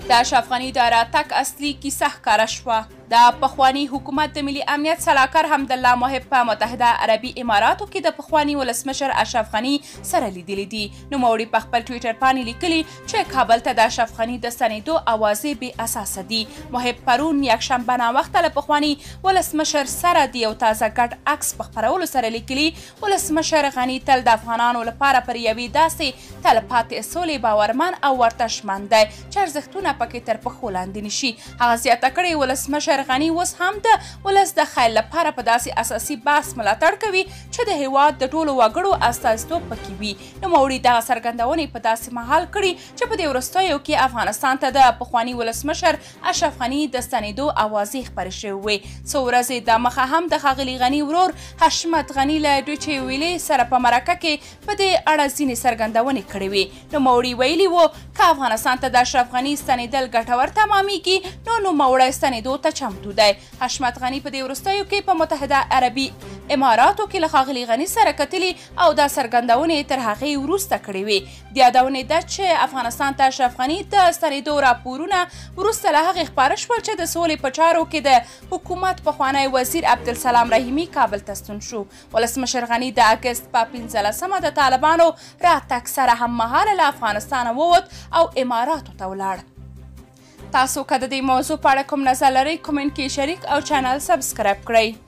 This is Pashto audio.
د اشرف غني د راتګ اصلي کیسه ښکاره شوه. د پخواني حکومت د ملي امنیت سلاکار حمدالله محب په متحده عربي اماراتو کې د پخواني ولسمشر اشرف غني سره لیدلی دي. نوموړي په خپل ټویټر باندې لیکلي چې کابل ته د اشرف غني د ستنېدو اوازې بې اساسه دي. محب پرون یکشنبه ناوخته له پخواني ولسمشر سره د یو تازه ګډ عکس په خپرولو سره لیکلي ولسمشر غني تل د افغانانو لپاره پر یوې داسې تلپاتې سولې باورمن او ورته ژمن دی چې ارزښتونه پکې تر پښو لاندې نشي. هغه زیاته کړې ولسمشر غني اوس هم د ولس د خیر لپاره په داسې اساسي بحث ملاتړ کوي چې د هیواد د ټولو وګړو استازیتوب پکې وي. نوموړي دغه څرګندونې په داسې مهال کړي چې په دې وروستیو کې افغانستان ته د پخواني ولسمشر اشرف غني د ستنېدو اوازې خپرې شوې وې. څو ورځې دمخه هم د ښاغلي غني ورور حشمت غني له ډویچې ویلې سره په مرکه کې په دې اړه ځینې څرګندونې کړې وې. نوموړي ویلي وو که افغانستان ته د اشرف غني ستنېدل ګټور تمامیږي نو نوموړی ستنېدو ته چمتو دی. حشمت غني په دې وروستیو کې په متحده عربي اماراتو کې له ښاغلي غني سره کتلي او دا څرګندونې تر هغې وروسته کړې وې. د یادونې ده چې افغانستان ته اشرف غني د ستنېدو راپورونه وروسته له هغې خپاره شول چې د سولې په چارو کې د حکومت پخوانی وزیر عبدالسلام رحیمي کابل ته ستون شو. ولسمشر غني د اګست په 15مه د طالبانو راتګ سره هممهاله له افغانستانه ووت او اماراتو ته ولاړ. تاسو که د دې موضوع په اړه کوم نظر لرئ کومنټ کې شریک او چینل سبسکرایب کړئ.